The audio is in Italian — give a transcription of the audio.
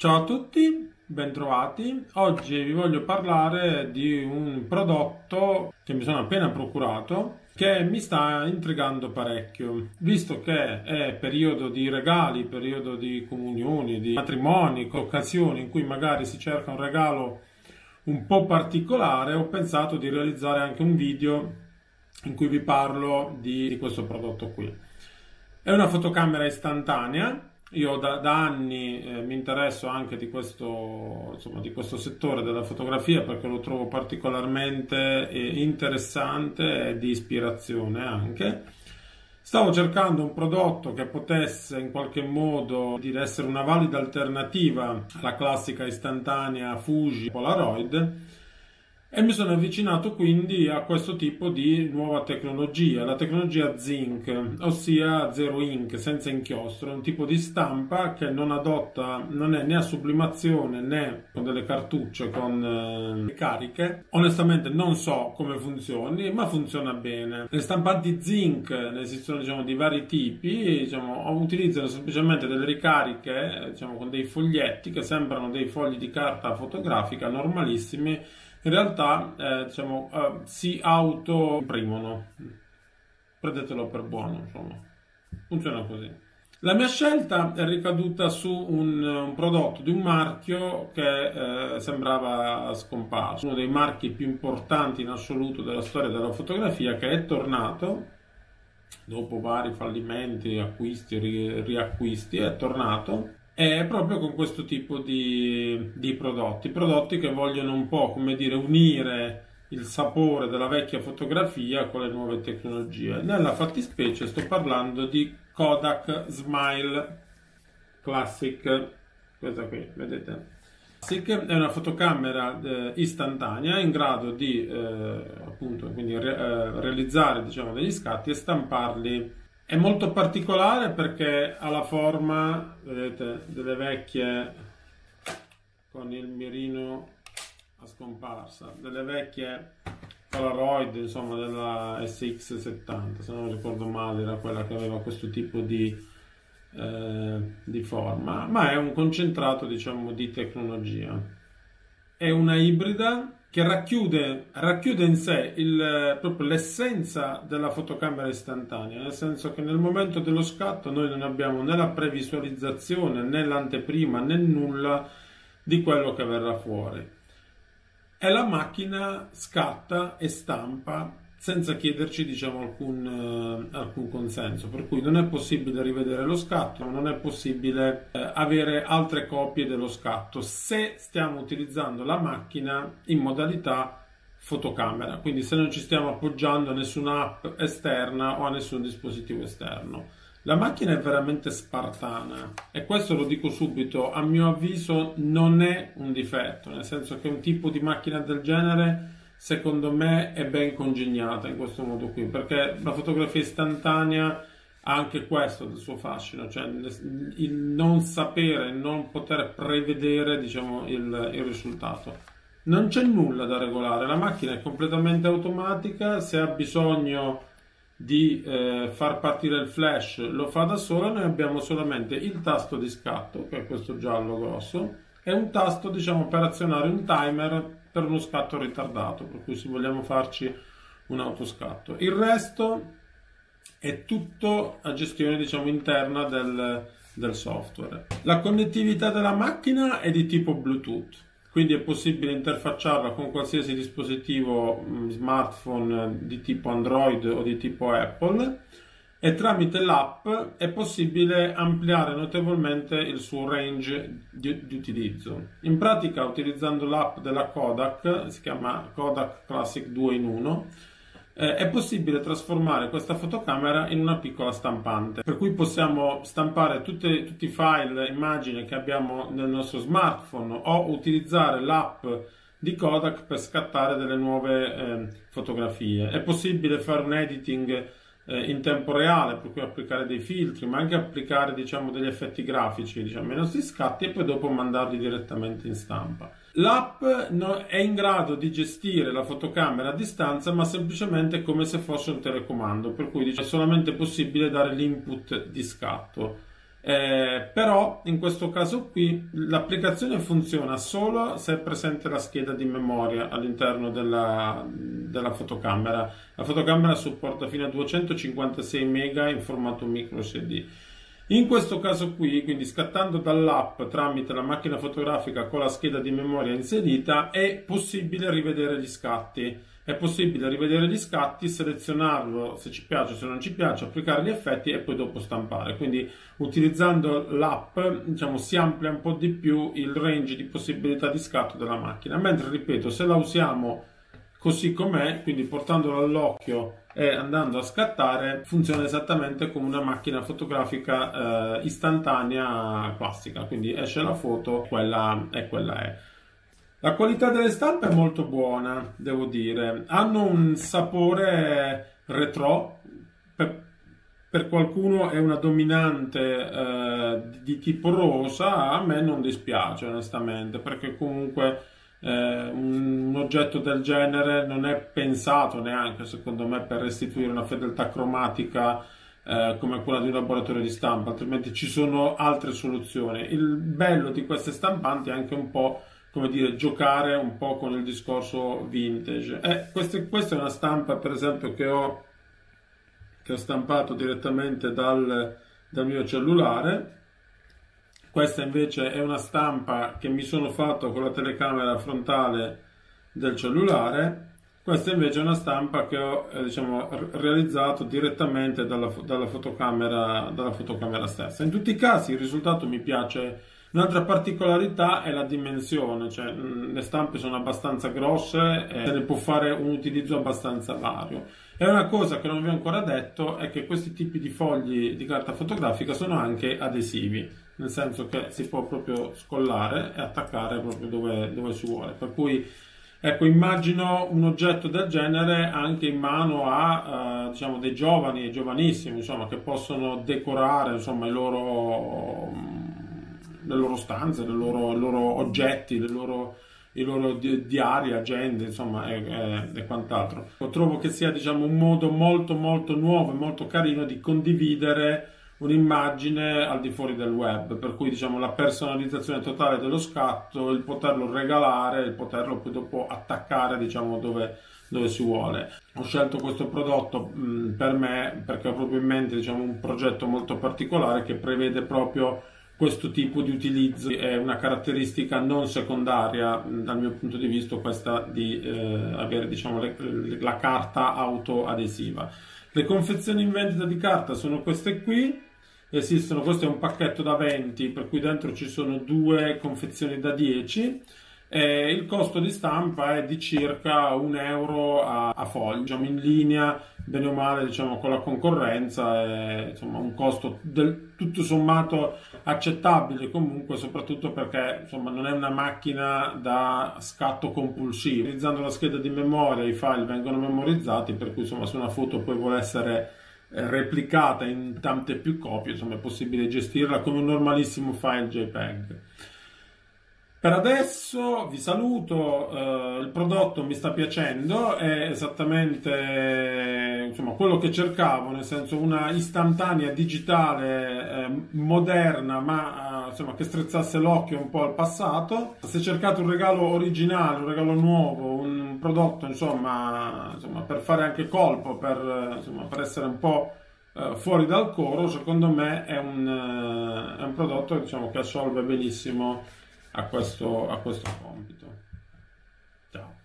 Ciao a tutti, bentrovati. Oggi vi voglio parlare di un prodotto che mi sono appena procurato che mi sta intrigando parecchio, visto che è periodo di regali, periodo di comunioni, di matrimoni, occasioni in cui magari si cerca un regalo un po' particolare. Ho pensato di realizzare anche un video in cui vi parlo di questo prodotto qui. È una fotocamera istantanea. Io da anni mi interesso anche di questo settore della fotografia, perché lo trovo particolarmente interessante e di ispirazione anche. Stavo cercando un prodotto che potesse in qualche modo essere una valida alternativa alla classica istantanea Fuji Polaroid, e mi sono avvicinato quindi a questo tipo di nuova tecnologia, la tecnologia Zinc, ossia zero ink, senza inchiostro. È un tipo di stampa che non è né a sublimazione né con delle cartucce con cariche. Onestamente non so come funzioni, ma funziona bene. Le stampanti Zinc ne esistono di vari tipi, utilizzano semplicemente delle ricariche con dei foglietti che sembrano dei fogli di carta fotografica normalissimi. In realtà si auto-imprimono, prendetelo per buono, funziona così. La mia scelta è ricaduta su un prodotto di un marchio che sembrava scomparso, uno dei marchi più importanti in assoluto della storia della fotografia, che è tornato, dopo vari fallimenti, acquisti e riacquisti, è tornato. È proprio con questo tipo di prodotti che vogliono un po', unire il sapore della vecchia fotografia con le nuove tecnologie. Nella fattispecie sto parlando di Kodak Smile Classic, questa qui, vedete? Classic è una fotocamera istantanea in grado di realizzare degli scatti e stamparli. È molto particolare perché ha la forma, vedete, delle vecchie, con il mirino a scomparsa, delle vecchie Polaroid, della SX70, se non ricordo male era quella che aveva questo tipo di forma, ma è un concentrato di tecnologia. È una ibrida che racchiude in sé proprio l'essenza della fotocamera istantanea, nel senso che nel momento dello scatto noi non abbiamo né la previsualizzazione, né l'anteprima, né nulla di quello che verrà fuori. E la macchina scatta e stampa senza chiederci alcun consenso, per cui non è possibile rivedere lo scatto, non è possibile avere altre copie dello scatto se stiamo utilizzando la macchina in modalità fotocamera, quindi se non ci stiamo appoggiando a nessuna app esterna o a nessun dispositivo esterno. La macchina è veramente spartana, e questo lo dico subito, a mio avviso non è un difetto, nel senso che un tipo di macchina del genere secondo me è ben congegnata in questo modo qui, perché la fotografia istantanea ha anche questo del suo fascino, cioè il non sapere, non poter prevedere il risultato. Non c'è nulla da regolare, la macchina è completamente automatica, se ha bisogno di far partire il flash lo fa da sola. Noi abbiamo solamente il tasto di scatto, che è questo giallo grosso, e un tasto per azionare un timer per uno scatto ritardato, per cui se vogliamo farci un autoscatto. Il resto è tutto a gestione interna del software. La connettività della macchina è di tipo Bluetooth, quindi è possibile interfacciarla con qualsiasi dispositivo smartphone di tipo Android o di tipo Apple, e tramite l'app è possibile ampliare notevolmente il suo range di utilizzo. In pratica, utilizzando l'app della Kodak, si chiama Kodak Classic 2 in 1, è possibile trasformare questa fotocamera in una piccola stampante, per cui possiamo stampare tutti i file, immagini che abbiamo nel nostro smartphone, o utilizzare l'app di Kodak per scattare delle nuove fotografie. È possibile fare un editing in tempo reale, per cui applicare dei filtri, ma anche applicare degli effetti grafici ai nostri scatti, e poi dopo mandarli direttamente in stampa. L'app è in grado di gestire la fotocamera a distanza, ma semplicemente come se fosse un telecomando, per cui è solamente possibile dare l'input di scatto. Però in questo caso qui l'applicazione funziona solo se è presente la scheda di memoria all'interno della fotocamera. La fotocamera supporta fino a 256 MB in formato micro SD. In questo caso qui, quindi scattando dall'app tramite la macchina fotografica con la scheda di memoria inserita, è possibile rivedere gli scatti. È possibile rivedere gli scatti, selezionarlo se ci piace, se non ci piace, applicare gli effetti e poi dopo stampare. Quindi utilizzando l'app, diciamo, si amplia un po' di più il range di possibilità di scatto della macchina. Mentre, ripeto, se la usiamo così com'è, quindi portandola all'occhio e andando a scattare, funziona esattamente come una macchina fotografica istantanea classica. Quindi esce la foto, quella è. La qualità delle stampe è molto buona, devo dire. Hanno un sapore retro, per qualcuno è una dominante di tipo rosa, a me non dispiace onestamente, perché comunque un oggetto del genere non è pensato neanche, secondo me, per restituire una fedeltà cromatica come quella di un laboratorio di stampa, altrimenti ci sono altre soluzioni. Il bello di queste stampanti è anche un po', come dire, giocare un po' con il discorso vintage. Questa è una stampa, per esempio, che ho stampato direttamente dal mio cellulare. Questa invece è una stampa che mi sono fatto con la telecamera frontale del cellulare. Questa invece è una stampa che ho diciamo, realizzato direttamente dalla fotocamera stessa. In tutti i casi il risultato mi piace. Un'altra particolarità è la dimensione, cioè le stampe sono abbastanza grosse e se ne può fare un utilizzo abbastanza vario. E una cosa che non vi ho ancora detto è che questi tipi di fogli di carta fotografica sono anche adesivi, nel senso che si può proprio scollare e attaccare proprio dove si vuole. Per cui, ecco, immagino un oggetto del genere anche in mano a diciamo, dei giovani e giovanissimi, insomma, che possono decorare, insomma, le loro stanze, i loro oggetti, i loro diari, agende, insomma, e quant'altro. Trovo che sia, diciamo, un modo molto molto nuovo e molto carino di condividere un'immagine al di fuori del web, per cui, diciamo, la personalizzazione totale dello scatto, il poterlo regalare, il poterlo poi dopo attaccare, diciamo, dove si vuole. Ho scelto questo prodotto per me perché ho proprio in mente, diciamo, un progetto molto particolare che prevede proprio questo tipo di utilizzo. È una caratteristica non secondaria dal mio punto di vista, questa di avere, diciamo, la carta autoadesiva. Le confezioni in vendita di carta sono queste qui, esistono, questo è un pacchetto da 20, per cui dentro ci sono 2 confezioni da 10. Il costo di stampa è di circa €1 a foglio, diciamo, in linea bene o male, diciamo, con la concorrenza, è, insomma, un costo tutto sommato accettabile comunque, soprattutto perché, insomma, non è una macchina da scatto compulsivo. Utilizzando la scheda di memoria i file vengono memorizzati, per cui, insomma, se una foto poi vuole essere replicata in tante più copie, insomma, è possibile gestirla come un normalissimo file JPEG. Per adesso vi saluto, il prodotto mi sta piacendo, è esattamente, insomma, quello che cercavo, nel senso una istantanea digitale moderna, ma insomma, che strizzasse l'occhio un po' al passato. Se cercate un regalo originale, un regalo nuovo, un prodotto, insomma per fare anche colpo, per essere un po' fuori dal coro, secondo me è un prodotto, diciamo, che assolve benissimo a questo compito. Ciao.